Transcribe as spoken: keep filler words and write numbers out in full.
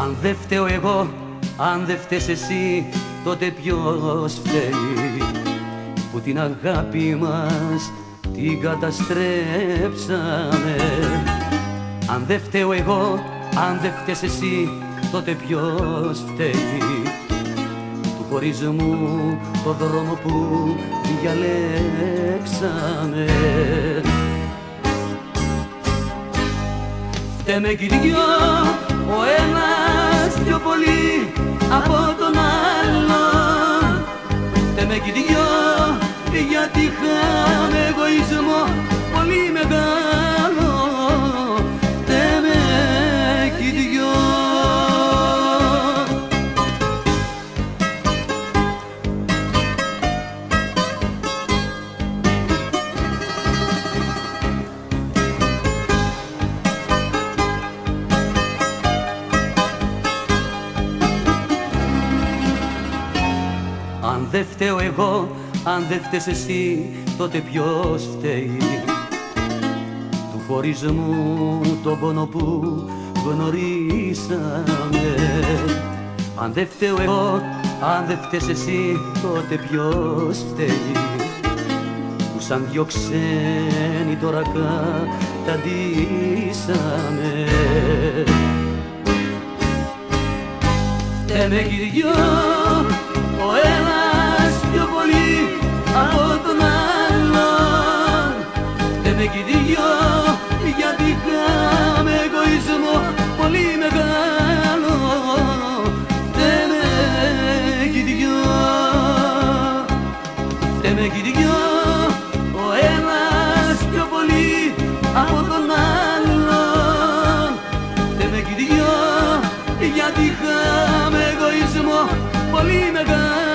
Αν δεν φταίω εγώ, αν δεν φταίς εσύ, τότε ποιος φταίει που την αγάπη μας την καταστρέψαμε? Αν δεν φταίω εγώ, αν δεν φταίς εσύ, τότε ποιος φταίει του χωρισμού το δρόμο που διαλέξαμε? Φταίμε κι οι δυο, ο ένας πιο πολύ από τον άλλον. Φταίμε κι οι δυο, γιατί είχαμε εγωισμό πολύ μεγάλο. Φταίμε κι οι δυο. Αν δεν φταίω εγώ, αν δεν φταίς εσύ, τότε ποιος φταίει του χωρισμού τον πόνο που γνωρίσαμε? Αν δεν φταίω εγώ, αν δεν φταίς εσύ, τότε ποιος φταίει που σαν δυο ξένοι τώρα καταντήσαμε? Φταίμε κι οι δυο, ο ένας πιο πολύ από τον άλλον. Φταίμε κι οι δυο, γιατί είχαμε εγωισμό πολύ μεγάλο. Φταίμε κι οι δυο, φταίμε κι οι δυο, ο ένας πιο πολύ από τον άλλον. Φταίμε κι οι δυο, γιατί είχαμε εγωισμό πολύ μεγάλο.